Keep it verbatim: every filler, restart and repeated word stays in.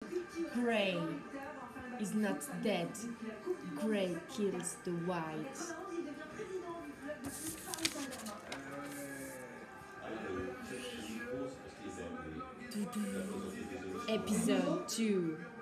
Grey is not dead. Grey kills the white. Episode two.